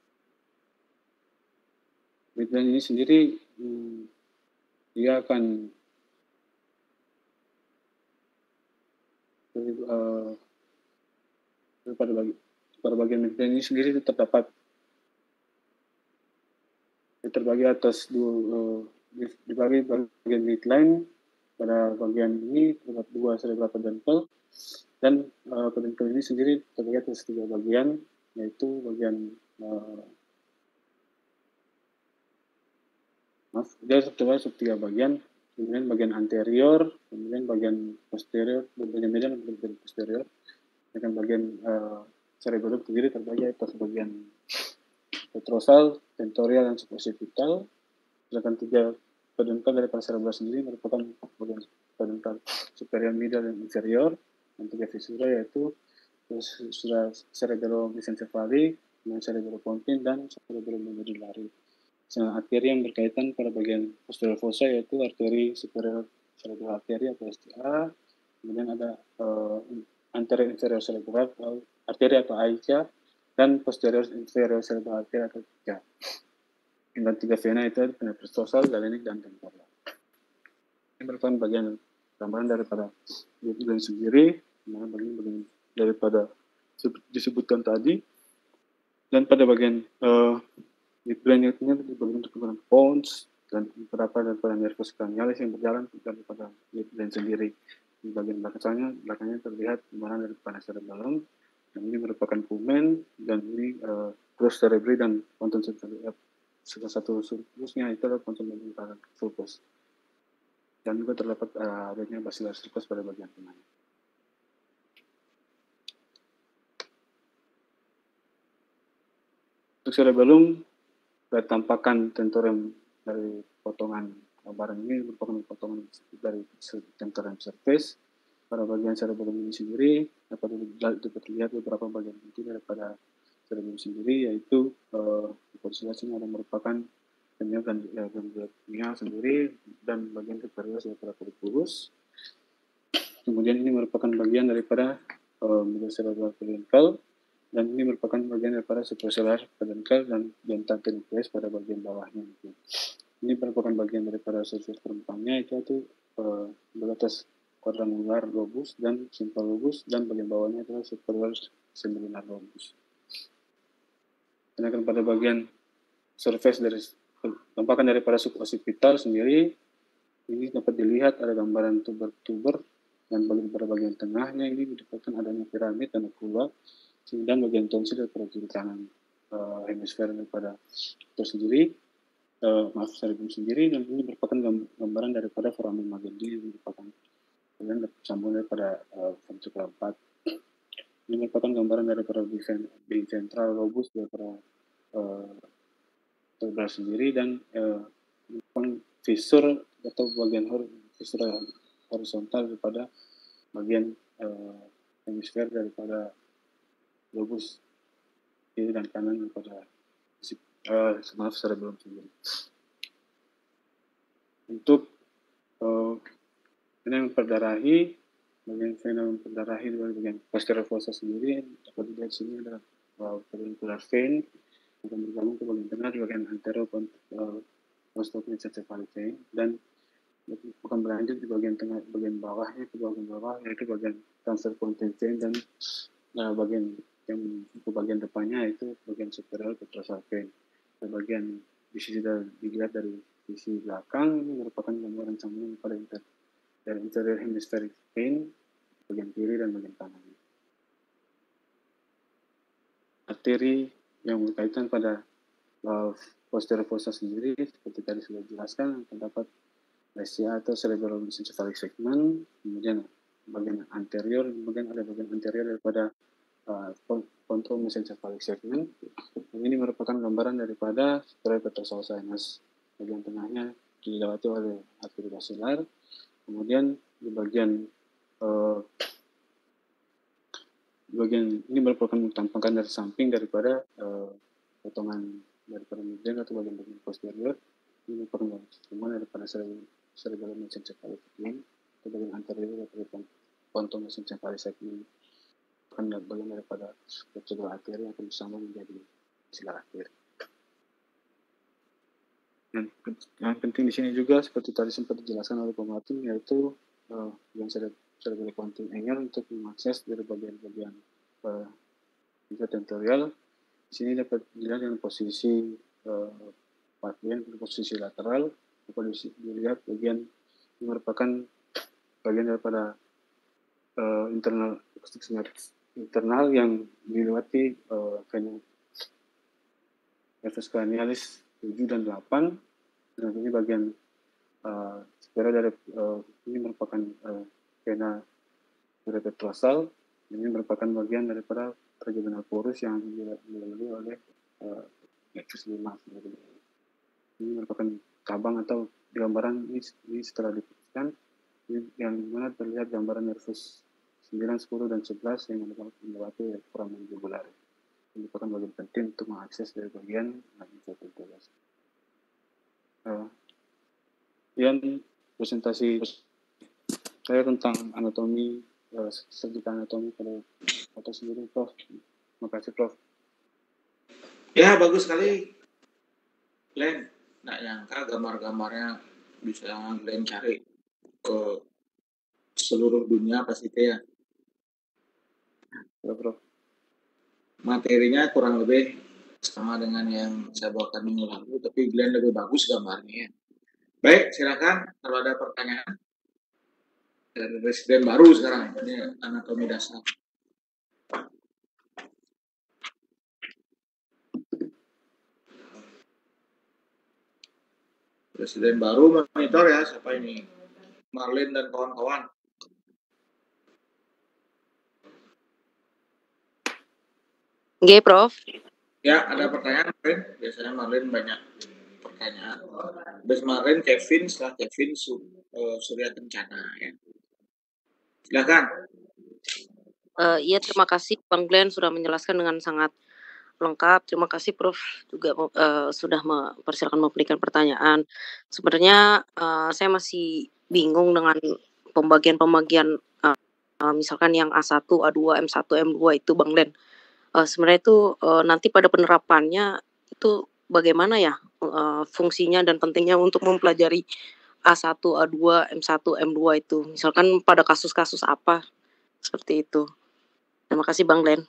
Speaker 1: midbrain ini sendiri hmm, dia akan uh, pada, bagi, pada bagian midbrain ini sendiri itu terdapat terbagi atas dua uh, dibagi bagian midline. Pada bagian ini terdapat dua cerebral peduncle dan uh, peduncle ini sendiri terbagi atas tiga bagian, yaitu bagian uh, maaf dia terbagi atas tiga bagian, kemudian bagian anterior, kemudian bagian posterior, bagian medial dan bagian posterior. Dengan bagian uh, cerebellum sendiri terbagi atas bagian petrosal, tentorial, dan suboccipital. Sedangkan tiga peduncle daripada cerebellum sendiri merupakan bagian peduncle superior, middle, dan inferior. Dan tiga fissura yaitu fissura cerebellum mesencephaly, cerebellum pontine, dan cerebellum medullari. Nah, arteri yang berkaitan pada bagian posterior fossa yaitu arteri superior cerebral artery atau S C A, kemudian ada uh, anterior inferior cerebral atau arteri atau A I C A, dan posterior inferior cerebral artery atau T I C A. Dan tiga vena itu ada vena peristalsis, galenik, dan temporal. Ini merupakan bagian gambaran daripada midbrain sendiri, bagian-bagian daripada disebutkan tadi. Dan pada bagian uh, midbrain itu di bagian perkebunan pons dan beberapa daripada nervus cranialis yang berjalan daripada midbrain sendiri. Di bagian belakangnya, belakangnya terlihat kemana daripada cerebellum. Dan ini merupakan pumen, dan ini uh, crus cerebri dan ponton cerebri. Salah satu sulcusnya itu adalah ponton sulcus. Dan juga terdapat uh, adanya basilar sulcus pada bagian tengahnya. Untuk cerebellum, tampakan tentorium dari potongan barang ini merupakan potongan dari tentorium surface. Pada bagian cerebellum ini sendiri dapat dilihat beberapa bagian inti daripada cerebellum sendiri, yaitu uh, dikonsiderasikan ada merupakan penyel ganglion sendiri dan bagian superior daripada colliculus. Kemudian ini merupakan bagian daripada uh, middle cerebral peduncle, dan ini merupakan bagian daripada suprasellar peduncle dan dentated nucleus pada bagian bawahnya. Ini merupakan bagian daripada surface permukaannya, itu itu uh, batas quadrangular lobus dan simple lobus, dan bagian bawahnya adalah superior semilinar lobus. Sedangkan pada bagian surface dari tampakan daripada suboccipital sendiri, ini dapat dilihat ada gambaran tuber-tuber, dan pada bagian tengahnya ini merupakan adanya piramid dan okula. dan bagian tonsil daripada kiri kanan uh, hemisfer daripada itu sendiri, uh, maaf cerebellum sendiri, dan ini merupakan gambaran daripada foramen magendi yang merupakan dan sambung daripada uh, ventricle empat. Ini merupakan gambaran daripada being ventral robust daripada uh, cerebral sendiri, dan uh, fisur atau bagian fisur horizontal daripada bagian uh, hemisfer daripada lobus kiri dan kanan daripada uh, maaf cerebellum sendiri. Untuk uh, vena memperdarahi, bagian vena memperdarahi dari bagian posterior fossa sendiri dapat dilihat sini adalah uh, pedunculaar vein yang bergabung ke bagian tengah di bagian anterior uh, postomesencephalic vein, dan akan berlanjut di bagian tengah, bagian bawahnya ke bagian bawah yaitu bagian transverse pontine vein, dan uh, bagian yang ke bagian depannya itu bagian superior petrosal vein. Dan bagian di sisi dari, dilihat dari sisi belakang ini merupakan gambaran sambungan pada inter, dari interior hemispheric vein bagian kiri dan bagian kanan. Arteri yang berkaitan pada uh, posterior fossa sendiri seperti tadi sudah dijelaskan, terdapat lesiya atau cerebellomesencephalic segment, kemudian bagian anterior, kemudian ada bagian anterior daripada uh, pontomesencephalic segment. Dan ini merupakan gambaran daripada superior petrosal sinus. Bagian tengahnya dilewati oleh arteri basilar. Kemudian di bagian uh, bagian ini merupakan tampakan dari samping daripada uh, potongan daripada midline atau bagian-bagian posterior. Ini merupakan semua daripada cerebellomesencephalic segment atau bagian anterior daripada pontomesencephalic segment. Bukan bagian daripada vertebral artery yang bersama menjadi basilar artery. Dan yang penting di sini juga seperti tadi sempat dijelaskan oleh pematang, yaitu uh, yang cerebellar pontine angle untuk mengakses dari bagian-bagian uh, tentorial. Di sini dapat dilihat dengan posisi uh, bagian posisi lateral, dapat dilihat bagian ini merupakan bagian daripada uh, internal internal yang dilewati uh, vena nervus cranialis tujuh dan delapan. Dan ini bagian uh, superior dari uh, ini merupakan uh, vena petrosal. Ini merupakan bagian daripada trigeminal porus yang dilalui oleh uh, nervus lima. Ini merupakan cabang atau gambaran ini, ini setelah diputuskan yang mana terlihat gambaran nervus sembilan, sepuluh, dan sebelas yang melewati foramen jugular. Ini merupakan bagian penting untuk mengakses dari bagian infraventricular. Uh, Kemudian presentasi saya tentang anatomi, uh, sedikit anatomi pada foto sendiri, Prof. Terima kasih, Prof.
Speaker 2: Ya, bagus sekali, Glenn. Nggak nyangka gambar-gambarnya bisa Glenn cari ke seluruh dunia pasti ya.
Speaker 1: Ya, Prof.
Speaker 2: Materinya kurang lebih sama dengan yang saya bawakan minggu lalu, tapi Glenn lebih bagus gambarnya. Baik, silakan kalau ada pertanyaan dari residen baru sekarang. Ini anatomi dasar. Residen baru monitor ya, siapa ini? Marlin dan kawan-kawan.
Speaker 3: Oke, Prof.
Speaker 2: Ya, ada pertanyaan, Marlin. Biasanya Marlin banyak pertanyaan. Habis Marlin, Kevin, setelah Kevin, Su, uh, Surya Kencana. Ya. Silakan.
Speaker 3: Uh, iya, terima kasih Bang Glenn sudah menjelaskan dengan sangat lengkap. Terima kasih Prof juga uh, sudah mempersilakan memberikan pertanyaan. Sebenarnya uh, saya masih bingung dengan pembagian-pembagian uh, uh, misalkan yang A satu, A dua, M satu, M dua itu Bang Glenn. Uh, sebenarnya itu uh, nanti pada penerapannya itu bagaimana ya uh, fungsinya dan pentingnya untuk mempelajari A satu, A dua, M satu, M dua itu. Misalkan pada kasus-kasus apa seperti itu. Terima kasih Bang Glenn.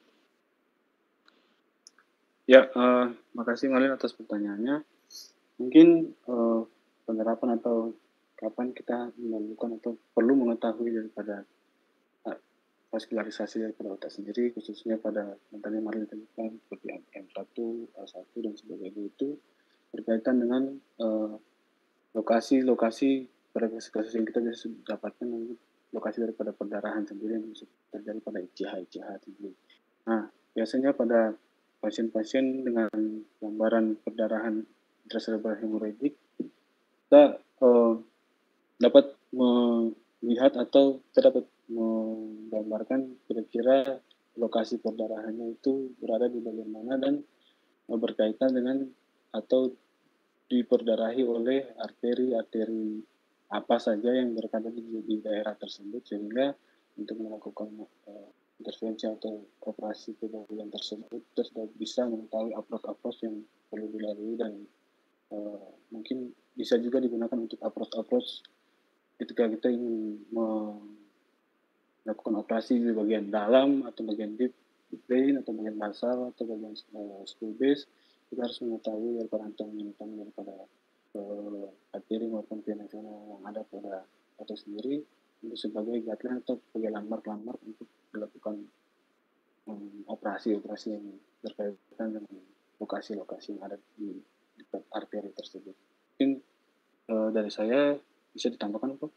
Speaker 1: Ya, uh, makasih Marlin atas pertanyaannya. Mungkin uh, penerapan atau kapan kita memerlukan atau perlu mengetahui daripada uh, vaskularisasi daripada otak sendiri, khususnya pada yang tadi Marlin tanyakan seperti M satu, A satu dan sebagainya, itu berkaitan dengan uh, lokasi-lokasi pada kasus-kasus yang kita bisa dapatkan, lokasi daripada perdarahan sendiri yang bisa terjadi pada I C H I C H sendiri. Nah, biasanya pada pasien-pasien dengan gambaran perdarahan intracerebral hemorrhagic, kita uh, dapat melihat atau kita dapat menggambarkan kira-kira lokasi perdarahannya itu berada di bagian mana dan berkaitan dengan atau diperdarahi oleh arteri-arteri apa saja yang berada di, di daerah tersebut, sehingga untuk melakukan uh, intervensi atau operasi ke bagian tersebut kita sudah bisa mengetahui approach-approach yang perlu dilalui, dan uh, mungkin bisa juga digunakan untuk approach-approach ketika kita ingin melakukan operasi di bagian dalam atau bagian deep brain atau bagian basal atau bagian uh, skull base. Kita harus mengetahui daripada antang-antang daripada uh, arteri maupun vena yang ada pada otak sendiri untuk sebagai guideline atau sebagai landmark-landmark untuk dilakukan um, operasi-operasi yang berkaitan dengan lokasi-lokasi yang ada di dekat arteri tersebut. Mungkin uh, dari saya bisa ditambahkan, Pak?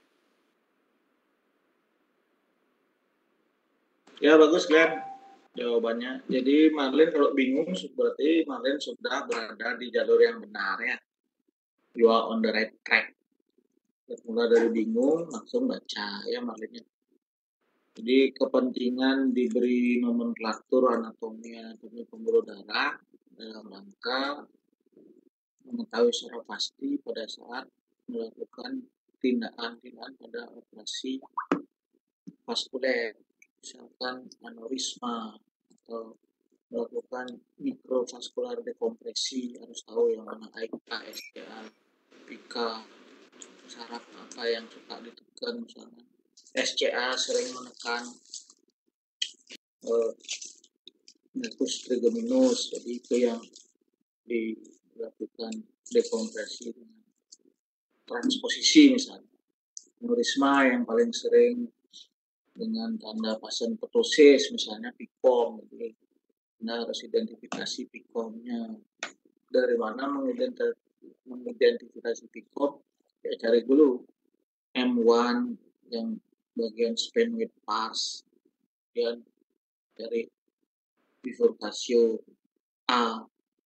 Speaker 2: Ya, bagus, Glenn. Jawabannya. Jadi Marlin kalau bingung berarti Marlin sudah berada di jalur yang benar ya. You are on the right track. Mulai dari bingung langsung baca ya Marlinnya. Jadi kepentingan diberi nomenklatur anatomi anatomi pembuluh darah dalam rangka mengetahui secara pasti pada saat melakukan tindakan-tindakan pada operasi vaskuler, misalkan aneurisma atau melakukan mikrovaskular dekompresi, harus tahu yang mana A I K, S C A, P K, saraf apa yang suka ditekan, misalnya S C A sering menekan uh, nervus trigeminus, jadi itu yang dilakukan dekompresi dengan transposisi, misalnya aneurisma yang paling sering dengan tanda pasien ptosis, misalnya P C O M. Jadi Anda harus identifikasi P C O M-nya. Dari mana mengidentifikasi, mengidentifikasi P C O M? Ya cari dulu M satu yang bagian sphenoid pars, kemudian dari bifurcatio A,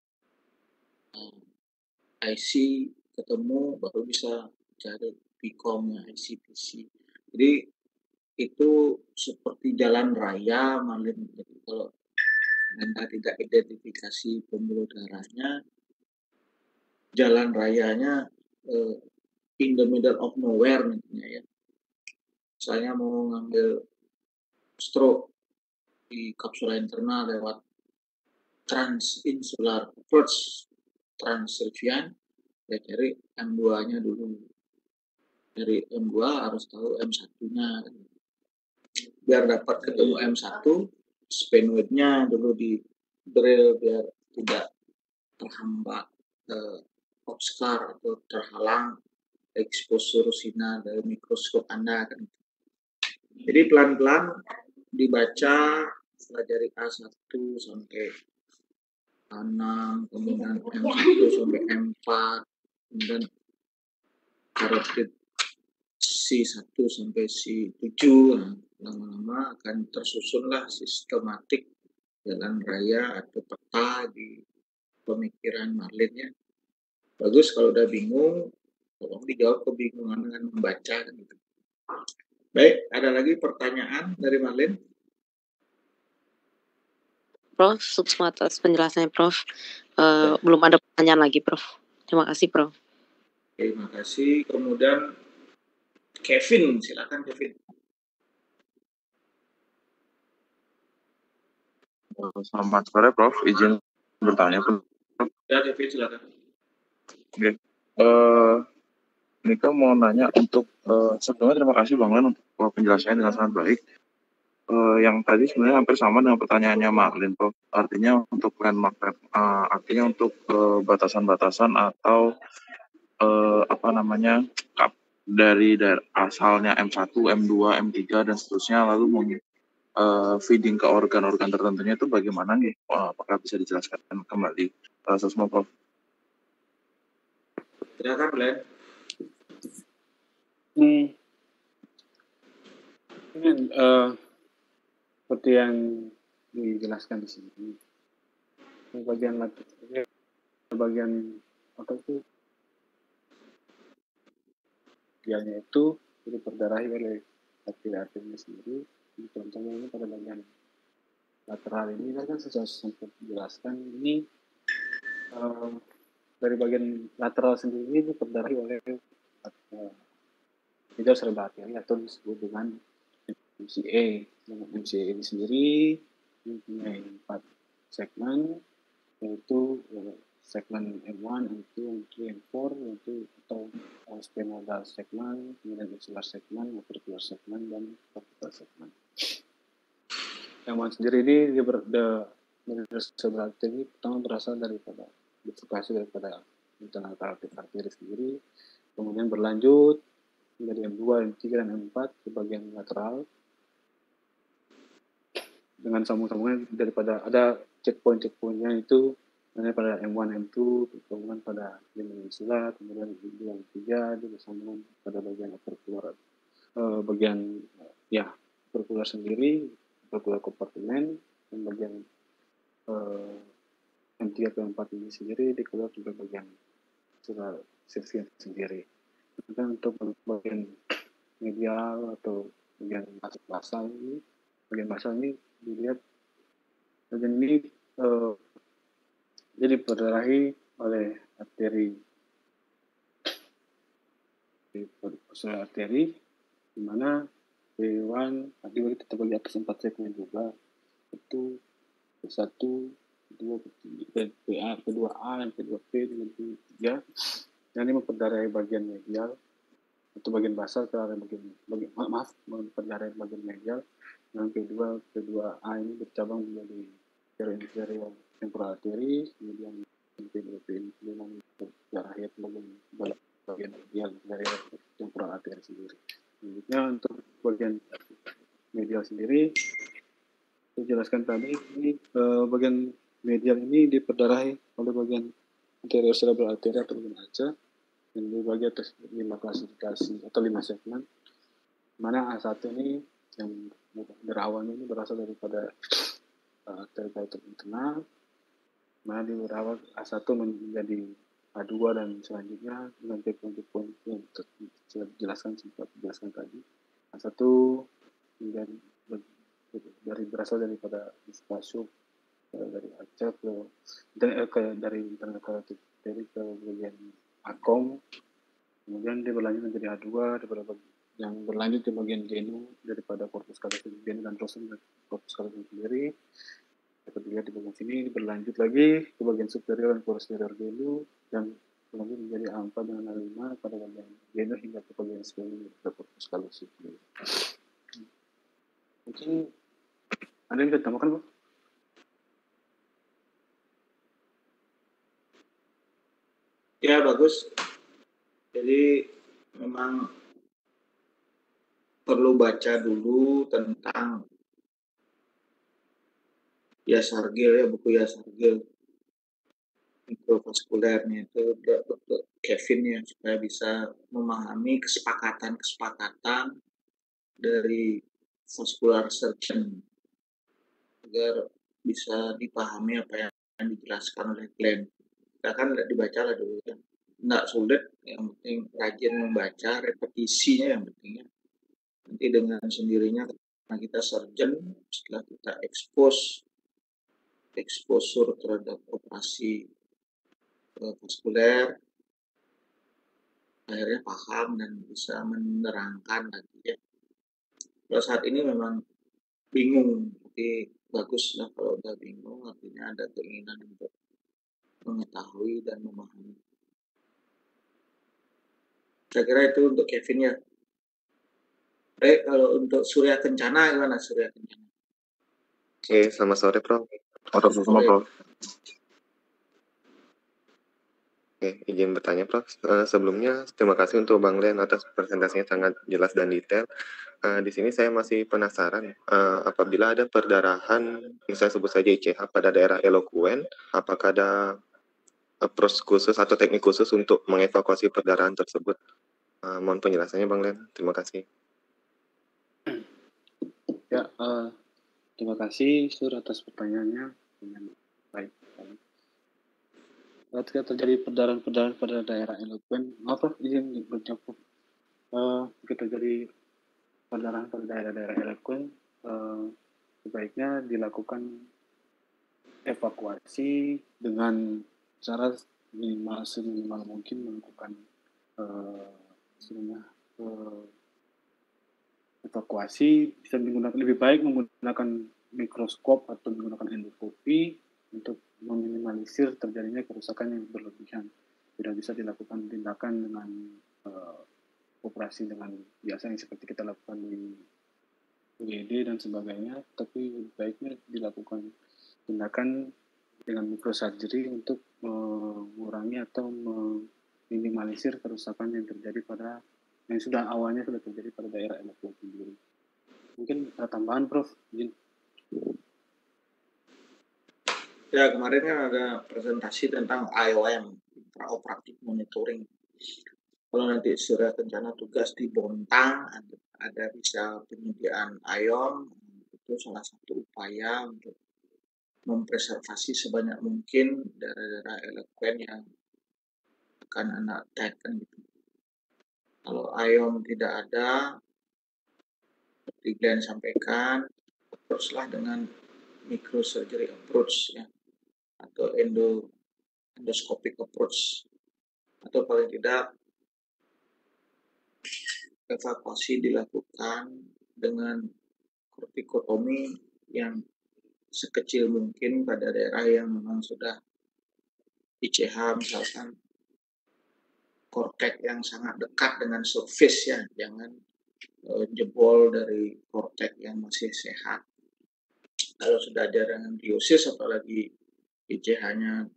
Speaker 2: I C ketemu, baru bisa cari P C O M-nya, I C P C. Jadi itu seperti jalan raya, Marlin. Jadi kalau Anda tidak identifikasi pembuluh darahnya, jalan rayanya uh, in the middle of nowhere nantinya ya. Saya mau ngambil stroke di kapsula internal lewat transinsular approach transservian, ya cari M dua-nya dulu. Dari M dua harus tahu M satu-nya. Biar dapat ketemu M satu, sphenoid-nya dulu di drill biar tidak terhambat eh, obscure atau terhalang exposure sinar dari mikroskop Anda kan. Jadi pelan-pelan dibaca, pelajari A satu sampai A enam, kemudian M satu sampai M empat, kemudian carotid C satu sampai C tujuh. Nah, lama-lama akan tersusunlah sistematik jalan raya atau peta di pemikiran Marlinnya. Bagus, kalau udah bingung, tolong dijawab kebingungan dengan membaca. Gitu. Baik, ada lagi pertanyaan dari Marlin?
Speaker 3: Prof, sukses atas penjelasannya, Prof. Uh, ya. Belum ada pertanyaan lagi, Prof. Terima kasih, Prof.
Speaker 2: Terima kasih. Kemudian Kevin, silakan Kevin.
Speaker 4: Selamat sore, Prof. Izin bertanya, Prof.
Speaker 2: Ya, Kevin, silakan.
Speaker 4: Oke. Okay. Uh, Nika mau nanya untuk, uh, sebelumnya terima kasih Bang Len untuk penjelasannya dengan sangat baik. Uh, yang tadi sebenarnya hampir sama dengan pertanyaannya Marlin, Prof. Artinya untuk landmark, uh, artinya untuk uh, batasan-batasan atau uh, apa namanya kap dari, dari asalnya M satu, M dua, M tiga dan seterusnya, lalu uh, feeding ke organ-organ tertentunya itu bagaimana nih? Oh, apakah bisa dijelaskan kembali? Uh, Sosmo Prof.
Speaker 2: Silakan, Glenn.
Speaker 1: Hmm. Ini uh, seperti yang dijelaskan di sini. Ini bagian bagian apa itu? Dianya itu diperdarahi oleh arteri-arterinya sendiri. Contohnya ini pada bagian lateral ini kan saya sempat jelaskan ini uh, dari bagian lateral sendiri diperdarahi oleh uh, tidak serba arteri atau disebut dengan M C A. M C A ini sendiri mempunyai empat segmen, yaitu uh, segmen M one, M two, M three, M four, yaitu atau uh, sphenoidal segmen, kemudian axillary segmen, auricular segmen, dan vertebral segmen. Yang one sendiri ini dia ber, the, cerebral artery pertama berasal daripada bifurkasi daripada internal carotid artery sendiri, kemudian berlanjut menjadi M dua, M tiga, dan M empat ke bagian lateral dengan sambung-sambungan daripada ada checkpoint-checkpointnya itu pada M one, M two, kemudian pada lemma insula, kemudian M dua, M tiga, dia bersambungan pada bagian auricular, uh, bagian uh, ya auricular sendiri, auricular kompartemen, dan bagian uh, M tiga ke M empat ini sendiri dikeluar juga bagian sirsi sendiri. Dan untuk bagian medial atau bagian basal ini, bagian basal ini dilihat bagian ini uh, jadi diperdarahi oleh arteri pulsar arteri, di mana P satu tadi kita terbagi atas empat segmen juga, itu P satu, P dua, P A, P dua A, dan P dua P dengan P tiga. Dan ini memperdarahi bagian medial atau bagian basal ke arah bagian, bagian maaf memperdarahi bagian medial. Yang P dua, P dua A ini bercabang menjadi inferior temporal artery, kemudian P dua P ini memperdarahi bagian bagian medial dari temporal artery sendiri. Selanjutnya untuk bagian medial sendiri, saya jelaskan tadi ini eh, bagian medial ini diperdarahi oleh bagian anterior cerebral artery atau bagian aca, dan dibagi atas lima klasifikasi atau lima segmen, mana A satu ini yang berawal ini berasal daripada arteri uh, internal, mana di berawal A satu menjadi A dua dan selanjutnya dengan checkpoint-checkpoint yang saya jelaskan sempat jelaskan tadi. A satu menjadi dari berasal daripada spasium dari aca ke, ke dari internal carotid artery ke bagian akom, kemudian dia berlanjut menjadi A dua daripada yang berlanjut ke bagian genu daripada corpus callosum genu dan rosum dan corpus callosum sendiri. Dapat dilihat di bagian sini berlanjut lagi ke bagian superior dan posterior genu dan berlanjut menjadi A empat dan A lima pada bagian genu hingga ke bagian sphenoidal dan corpus callosum. Mungkin ada yang ditambahkan, Bu?
Speaker 2: Ya, bagus. Jadi memang perlu baca dulu tentang Yasargil ya, buku Yasargil mikrovaskulernya itu dokter Kevin ya, supaya bisa memahami kesepakatan-kesepakatan dari vascular surgeon agar bisa dipahami apa yang dijelaskan oleh Glenn. Kita kan dibaca lah dulu kan, nggak sulit, yang penting rajin membaca, repetisinya yang pentingnya. Nanti dengan sendirinya karena kita surgeon, setelah kita expose exposure terhadap operasi uh, vaskuler, akhirnya paham dan bisa menerangkan lagi ya. Kalau saat ini memang bingung, tapi bagus lah kalau udah bingung, artinya ada keinginan untuk mengetahui dan memahami. Saya kira itu untuk Kevin ya. Baik, kalau untuk Surya Kencana gimana Surya Kencana?
Speaker 5: Oke, selamat sore, Prof.
Speaker 4: Atau semua, Prof.
Speaker 5: Oke, Oke, izin bertanya, Prof. Eh, sebelumnya, terima kasih untuk Bang Len atas presentasinya sangat jelas dan detail. Eh, di sini saya masih penasaran, eh, apabila ada perdarahan, misalnya sebut saja I C H pada daerah elokuen, apakah ada approach khusus atau teknik khusus untuk mengevakuasi perdarahan tersebut? Eh, mohon penjelasannya, Bang Len. Terima kasih.
Speaker 1: Ya, uh, terima kasih Sur atas pertanyaannya dengan baik. Ketika terjadi perdarahan-perdarahan pada daerah elokuen, maaf Prof, izin berjawab. Uh, ketika terjadi perdarahan pada daerah-daerah elokuen, uh, sebaiknya dilakukan evakuasi dengan cara minimal seminimal mungkin melakukan uh, uh, evakuasi. Bisa menggunakan, lebih baik menggunakan mikroskop atau menggunakan endoskopi untuk meminimalisir terjadinya kerusakan yang berlebihan. Tidak bisa dilakukan tindakan dengan uh, operasi dengan biasa yang seperti kita lakukan di U G D dan sebagainya, tapi lebih baiknya dilakukan tindakan dengan microsurgery untuk mengurangi atau meminimalisir kerusakan yang terjadi pada yang sudah awalnya sudah terjadi pada daerah elokuen sendiri. Mungkin ada tambahan, Prof. Izin.
Speaker 2: Ya, kemarin kan ada presentasi tentang I O M, Intraoperative Monitoring. Kalau nanti sudah rencana tugas di Bontang, ada, ada bisa penyediaan I O M, itu salah satu upaya untuk mempreservasi sebanyak mungkin daerah-daerah elokuen yang akan anak tagkan gitu. Kalau I O M tidak ada, seperti Glenn sampaikan, approach-lah dengan microsurgery approach ya, atau endo endoscopic approach, atau paling tidak evakuasi dilakukan dengan kortikotomi yang sekecil mungkin pada daerah yang memang sudah I C H, misalkan kortek yang sangat dekat dengan surface ya, jangan uh, jebol dari kortek yang masih sehat. Kalau sudah ada dengan biosis, apalagi I C H-nya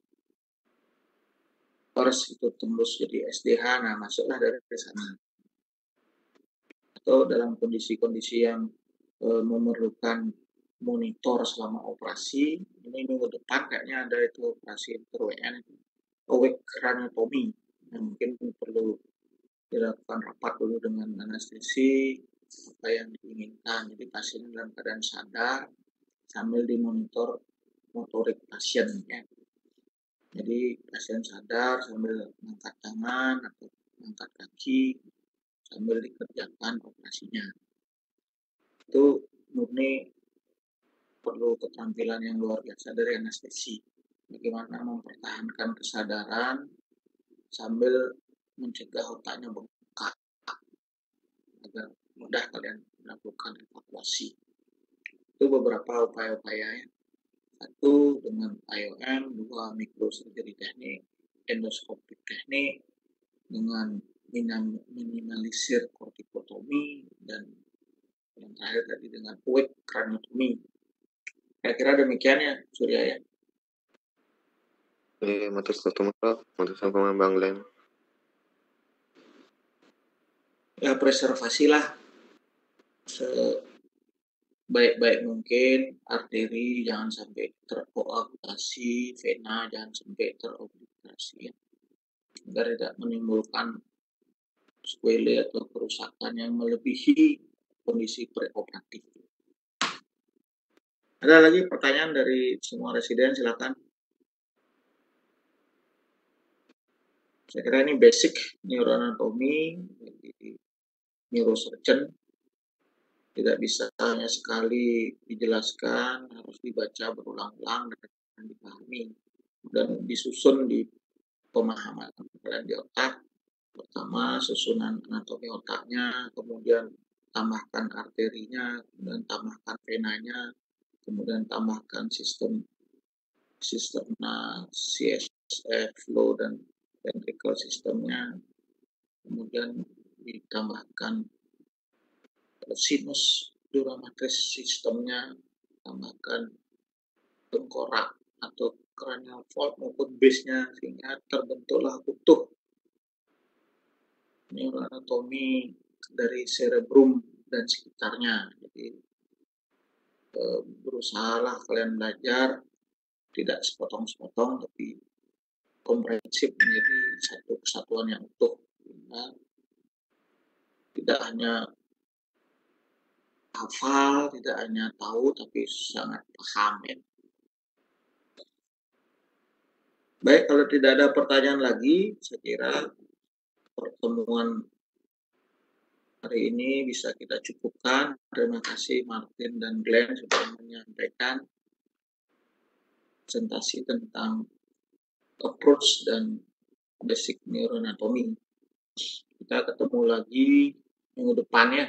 Speaker 2: pers itu tembus jadi S D H, nah masuklah dari sana. Atau dalam kondisi-kondisi yang e, memerlukan monitor selama operasi, ini minggu depan kayaknya ada itu operasi inter W N itu, awake craniotomy, yang mungkin perlu dilakukan rapat dulu dengan anestesi, apa yang diinginkan. Jadi pasien dalam keadaan sadar sambil dimonitor motorik pasien ya. Jadi pasien sadar sambil mengangkat tangan atau mengangkat kaki sambil dikerjakan operasinya. Itu murni perlu keterampilan yang luar biasa dari anestesi. Bagaimana mempertahankan kesadaran sambil mencegah otaknya bengkak agar mudah kalian melakukan evakuasi. Itu beberapa upaya-upaya ya. Satu dengan I O M, dua microsurgery teknik, endoskopik teknik, dengan minimalisir kortikotomi, dan yang terakhir tadi dengan awake craniotomy. Kira-kira demikian ya, Surya ya.
Speaker 5: Iya, matur suwun, Prof. Matur suwun Bang Len.
Speaker 2: Ya, preservasilah sebaik-baik mungkin arteri, jangan sampai terkoagulasi, vena jangan sampai terobstruksi ya, agar tidak menimbulkan sequelae atau kerusakan yang melebihi kondisi preoperatif. Ada lagi pertanyaan dari semua residen, silakan. Saya kira ini basic neuroanatomi, neurosurgeon tidak bisa hanya sekali dijelaskan, harus dibaca berulang-ulang dan dipahami dan disusun di pemahaman dan di otak. Pertama susunan anatomi otaknya, kemudian tambahkan arterinya, kemudian tambahkan venanya, kemudian tambahkan sistem sistem C S F flow dan ventricle sistemnya, kemudian ditambahkan sinus dura matrice sistemnya, tambahkan tengkorak atau cranial fault maupun base-nya, sehingga terbentuklah utuh neuroanatomi dari cerebrum dan sekitarnya. Jadi eh, berusahalah kalian belajar tidak sepotong-sepotong tapi komprehensif menjadi satu kesatuan yang utuh. Sehingga tidak hanya hafal, tidak hanya tahu, tapi sangat paham ya. Baik, kalau tidak ada pertanyaan lagi, saya kira pertemuan hari ini bisa kita cukupkan. Terima kasih Martin dan Glenn sudah menyampaikan presentasi tentang approach dan basic neuroanatomy. Kita ketemu lagi minggu depan ya.